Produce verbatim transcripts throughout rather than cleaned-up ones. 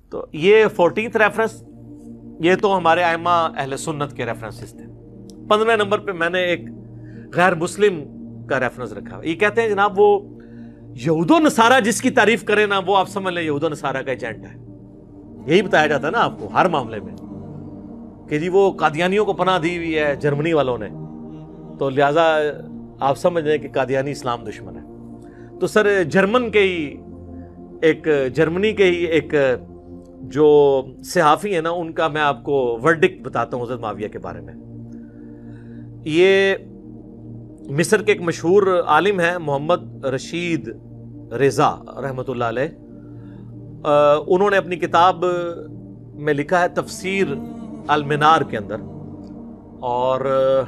تو یہ fourteenth reference, یہ تو ہمارے ائمہ اہل سنت کے ریفرنسز تھے. پندرہ نمبر پہ میں نے ایک غیر مسلم کا ریفرنس رکھا. یہ کہتے ہیں جناب وہ یہود و نصارہ جس کی تعریف کرے نا وہ آپ سمجھ لیں یہود و نصارہ کا ایجنٹ ہے. یہی بتایا جاتا ہے نا آپ کو ہر معاملے میں کہ جی وہ قادیانیوں کو پناہ دی ہوئی ہے جرمنی والوں نے، تو لہٰذا آپ سمجھ لیں کہ قادیانی اسلام دشمن ہے. تو سر جرمن کے ہی ایک جرمنی کے ہی ایک جو صحافی ہیں نا ان کا میں آپ کو ورڈکٹ بتاتا ہوں حضرت معاویہ کے بارے میں. یہ مصر کے ایک مشہور عالم ہیں محمد رشید رضا رحمۃ اللہ علیہ. انہوں نے اپنی کتاب میں لکھا ہے تفسیر المنار کے اندر، اور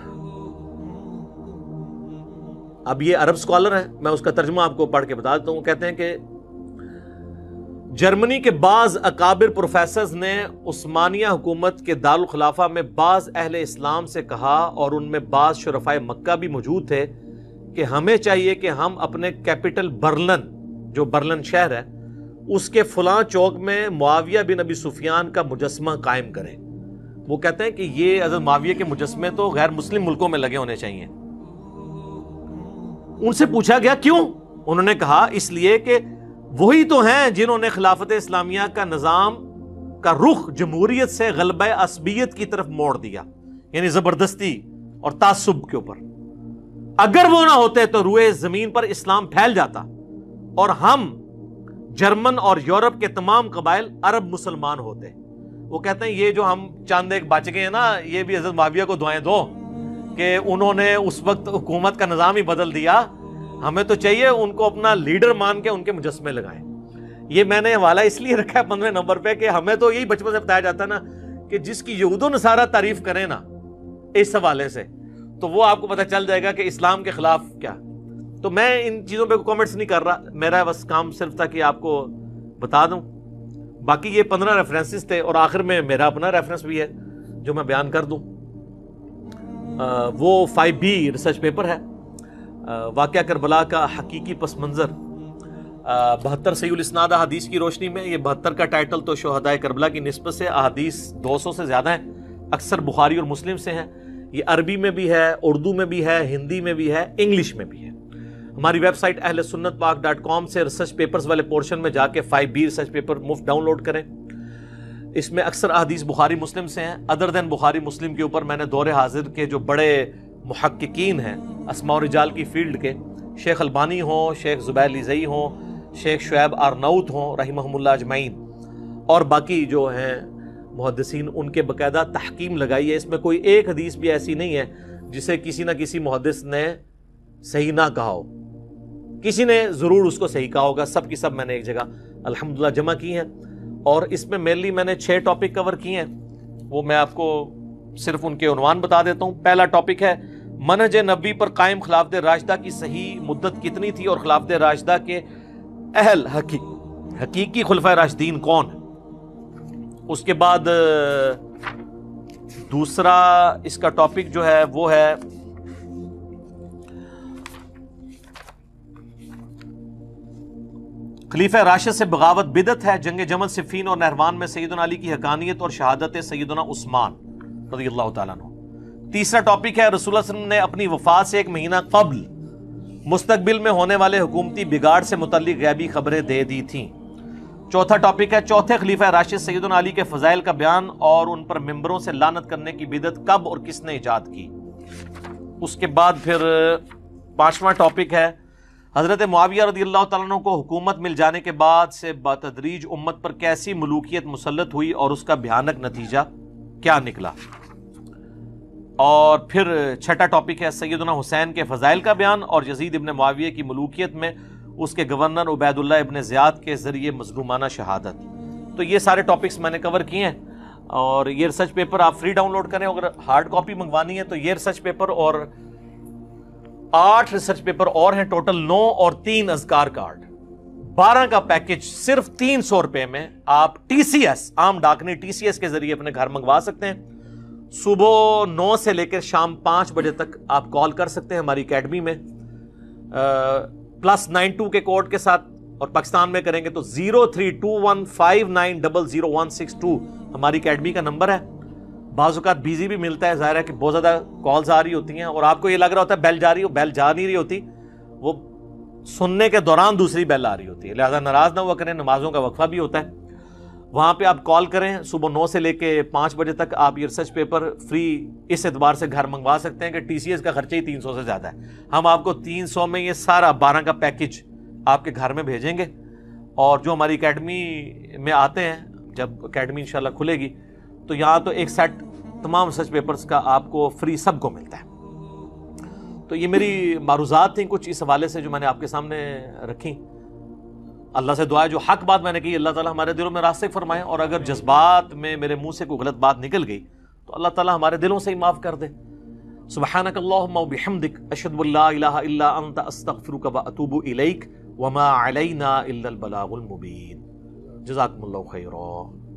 اب یہ عرب اسکالر ہیں، میں اس کا ترجمہ آپ کو پڑھ کے بتا دیتا ہوں. کہتے ہیں کہ جرمنی کے بعض اکابر پروفیسرز نے عثمانیہ حکومت کے دارالخلافہ میں بعض اہل اسلام سے کہا، اور ان میں بعض شرفائے مکہ بھی موجود تھے، کہ ہمیں چاہیے کہ ہم اپنے کیپٹل برلن، جو برلن شہر ہے، اس کے فلاں چوک میں معاویہ بن ابی سفیان کا مجسمہ قائم کریں. وہ کہتے ہیں کہ یہ حضرت معاویہ کے مجسمے تو غیر مسلم ملکوں میں لگے ہونے چاہیے. ان سے پوچھا گیا کیوں؟ انہوں نے کہا اس لیے کہ وہی تو ہیں جنہوں نے خلافت اسلامیہ کا نظام کا رخ جمہوریت سے غلبہ عصبیت کی طرف موڑ دیا، یعنی زبردستی اور تعصب کے اوپر. اگر وہ نہ ہوتے تو روئے زمین پر اسلام پھیل جاتا اور ہم جرمن اور یورپ کے تمام قبائل عرب مسلمان ہوتے. وہ کہتے ہیں یہ جو ہم چاند ایک بچ گئے ہیں نا، یہ بھی حضرت معاویہ کو دعائیں دو کہ انہوں نے اس وقت حکومت کا نظام ہی بدل دیا. ہمیں تو چاہیے ان کو اپنا لیڈر مان کے ان کے مجسمے لگائیں. یہ میں نے حوالہ اس لیے رکھا ہے پندرہ نمبر پہ کہ ہمیں تو یہی بچپن سے بتایا جاتا ہے نا کہ جس کی یہود و نصارہ تعریف کریں نا اس حوالے سے، تو وہ آپ کو پتہ چل جائے گا کہ اسلام کے خلاف کیا. تو میں ان چیزوں پہ کامنٹس نہیں کر رہا، میرا بس کام صرف تھا کہ آپ کو بتا دوں. باقی یہ پندرہ ریفرنسز تھے، اور آخر میں میرا اپنا ریفرنس بھی ہے جو میں بیان کر دوں. آ, وہ فائیو بی ریسرچ پیپر ہے، آ, واقعہ کربلا کا حقیقی پس منظر بہتر صحیح الاسناد احادیث کی روشنی میں. یہ بہتر کا ٹائٹل تو شہدائے کربلا کی نسبت سے احادیث دو سو سے زیادہ ہیں، اکثر بخاری اور مسلم سے ہیں. یہ عربی میں بھی ہے، اردو میں بھی ہے، ہندی میں بھی ہے، انگلش میں بھی ہے. ہماری ویب سائٹ اہل سنت پاک ڈاٹ کام سے ریسرچ پیپرز والے پورشن میں جا کے فائیو بی ریسرچ پیپر مفت ڈاؤن لوڈ کریں. اس میں اکثر احادیث بخاری مسلم سے ہیں. ادر دین بخاری مسلم کے اوپر میں نے دور حاضر کے جو بڑے محققین ہیں اسماء و رجال کی فیلڈ کے، شیخ البانی ہوں، شیخ زبیر لیزئی ہوں، شیخ شعیب آرناؤت ہوں رحمہم اللہ اجمعین، اور باقی جو ہیں محدثین، ان کے باقاعدہ تحقیم لگائی ہے. اس میں کوئی ایک حدیث بھی ایسی نہیں ہے جسے کسی نہ کسی محدث نے صحیح نہ کہا ہو. کسی نے ضرور اس کو صحیح کہا ہوگا. سب کی سب میں نے ایک جگہ الحمدللہ جمع کی ہیں، اور اس میں مینلی میں نے چھ ٹاپک کور کیے ہیں. وہ میں آپ کو صرف ان کے عنوان بتا دیتا ہوں. پہلا ٹاپک ہے منہج نبوی پر قائم خلافت راشدہ کی صحیح مدت کتنی تھی، اور خلافت راشدہ کے اہل حقیق حقیقی خلفائے راشدین کون ہیں. اس کے بعد دوسرا اس کا ٹاپک جو ہے وہ ہے خلیفہ راشد سے بغاوت بدعت ہے. جنگ جمل، صفین اور نہروان میں سیدنا علی کی حقانیت اور شہادت سیدنا عثمان رضی اللہ تعالیٰ عنہ. تیسرا ٹاپک ہے رسول اللہ صلی اللہ علیہ وسلم نے اپنی وفات سے ایک مہینہ قبل مستقبل میں ہونے والے حکومتی بگاڑ سے متعلق غیبی خبریں دے دی تھیں. چوتھا ٹاپک ہے چوتھے خلیفہ راشد سیدنا علی کے فضائل کا بیان اور ان پر ممبروں سے لعنت کرنے کی بدعت کب اور کس نے ایجاد کی. اس کے بعد پھر پانچواں ٹاپک ہے حضرت معاویہ رضی اللہ تعالیٰ عنہ کو حکومت مل جانے کے بعد سے بتدریج امت پر کیسی ملوکیت مسلط ہوئی اور اس کا بھیانک نتیجہ کیا نکلا. اور پھر چھٹا ٹاپک ہے سیدنا حسین کے فضائل کا بیان اور یزید ابن معاویہ کی ملوکیت میں اس کے گورنر عبید اللہ ابن زیاد کے ذریعے مظلومانہ شہادت. تو یہ سارے ٹاپکس میں نے کور کیے ہیں، اور یہ ریسرچ پیپر آپ فری ڈاؤن لوڈ کریں. اگر ہارڈ کاپی منگوانی ہے تو یہ ریسرچ پیپر اور آٹھ ریسرچ پیپر اور ہیں، ٹوٹل نو، اور تین اذکار کارڈ، بارہ کا پیکج صرف تین سو روپے میں آپ ٹی سی ایس عام ڈاکنی ٹی سی ایس کے ذریعے اپنے گھر منگوا سکتے ہیں. صبح نو سے لے کر شام پانچ بجے تک آپ کال کر سکتے ہیں ہماری اکیڈمی میں. پلس نائن ٹو کے کوڈ کے ساتھ اور پاکستان میں کریں گے تو zero three two one five nine double zero one six two ہماری اکیڈمی کا نمبر ہے. بعض اوقات بیزی بھی ملتا ہے, ظاہر ہے کہ بہت زیادہ کالز آ رہی ہوتی ہیں اور آپ کو یہ لگ رہا ہوتا ہے بیل جا رہی ہو, بیل جا نہیں رہی ہوتی, وہ سننے کے دوران دوسری بیل آ رہی ہوتی ہے. لہذا ناراض نہ ہوا کریں, نمازوں کا وقفہ بھی ہوتا ہے, وہاں پہ آپ کال کریں. صبح نو سے لے کے پانچ بجے تک آپ یہ ریسرچ پیپر فری اس اعتبار سے گھر منگوا سکتے ہیں کہ ٹی سی ایس کا خرچہ ہی تین سو سے زیادہ ہے. ہم آپ کو تین سو میں یہ سارا بارہ کا پیکج آپ کے گھر میں بھیجیں گے. اور جو ہماری اکیڈمی میں آتے ہیں, جب اکیڈمی انشاءاللہ کھلے گی تو یہاں تو ایک سیٹ تمام ریسرچ پیپرز کا آپ کو فری سب کو ملتا ہے. تو یہ میری معروضات تھیں کچھ اس حوالے سے جو میں نے آپ کے سامنے رکھیں. اللہ سے دعا ہے جو حق بات میں نے کی اللہ تعالیٰ ہمارے دلوں میں راسخ فرمائے, اور اگر جذبات میں میرے منہ سے کوئی غلط بات نکل گئی تو اللہ تعالیٰ ہمارے دلوں سے ہی معاف کر دے. سبحانک اللہم و بحمدک اشہد ان لا الہ الا انت استغفرک و اتوب الیک وما علینا الا البلاغ المبین. جزاکم اللہ خیرا.